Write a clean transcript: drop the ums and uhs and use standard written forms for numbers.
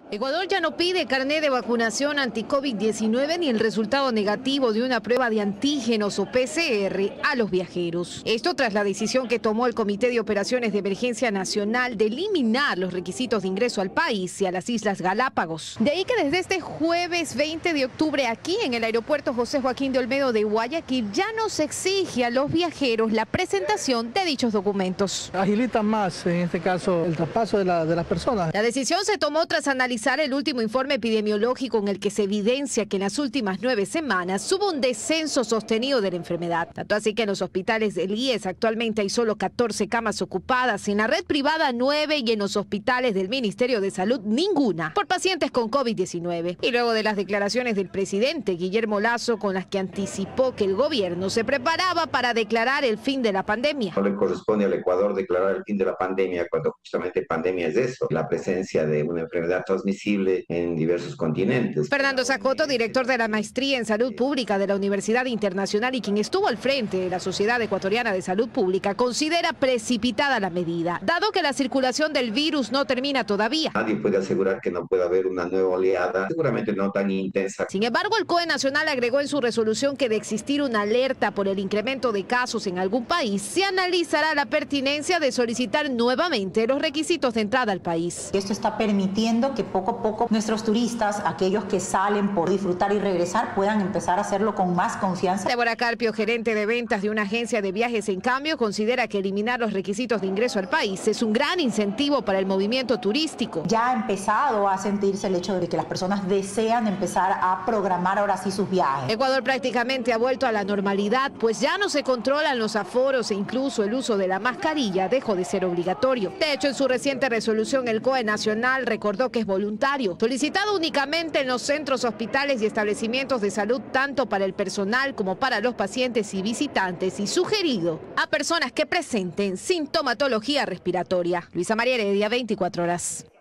Ecuador ya no pide carné de vacunación anti-COVID-19 ni el resultado negativo de una prueba de antígenos o PCR a los viajeros. Esto tras la decisión que tomó el Comité de Operaciones de Emergencia Nacional de eliminar los requisitos de ingreso al país y a las Islas Galápagos. De ahí que desde este jueves 20 de octubre aquí en el aeropuerto José Joaquín de Olmedo de Guayaquil ya no se exige a los viajeros la presentación de dichos documentos. Agilitan más, en este caso, el traspaso de las personas. La decisión se tomó tras analizar el último informe epidemiológico en el que se evidencia que en las últimas 9 semanas hubo un descenso sostenido de la enfermedad. Tanto así que en los hospitales del IES actualmente hay solo 14 camas ocupadas, en la red privada 9 y en los hospitales del Ministerio de Salud ninguna por pacientes con COVID-19. Y luego de las declaraciones del presidente Guillermo Lasso con las que anticipó que el gobierno se preparaba para declarar el fin de la pandemia. No le corresponde al Ecuador declarar el fin de la pandemia cuando justamente pandemia es eso, la presencia de una enfermedad transmisible en diversos continentes. Fernando Zacoto, director de la Maestría en Salud Pública de la Universidad Internacional y quien estuvo al frente de la Sociedad Ecuatoriana de Salud Pública, considera precipitada la medida, dado que la circulación del virus no termina todavía. Nadie puede asegurar que no pueda haber una nueva oleada, seguramente no tan intensa. Sin embargo, el COE Nacional agregó en su resolución que de existir una alerta por el incremento de casos en algún país, se analizará la pertinencia de solicitar nuevamente los requisitos de entrada al país. Esto está permitiendo que poco a poco nuestros turistas, aquellos que salen por disfrutar y regresar, puedan empezar a hacerlo con más confianza. Débora Carpio, gerente de ventas de una agencia de viajes, en cambio, considera que eliminar los requisitos de ingreso al país es un gran incentivo para el movimiento turístico. Ya ha empezado a sentirse el hecho de que las personas desean empezar a programar ahora sí sus viajes. Ecuador prácticamente ha vuelto a la normalidad, pues ya no se controlan los aforos e incluso el uso de la mascarilla dejó de ser obligatorio. De hecho, en su reciente resolución, el COE Nacional recordó que es voluntario, solicitado únicamente en los centros, hospitales y establecimientos de salud, tanto para el personal como para los pacientes y visitantes, y sugerido a personas que presenten sintomatología respiratoria. Luisa María Heredia, 24 horas.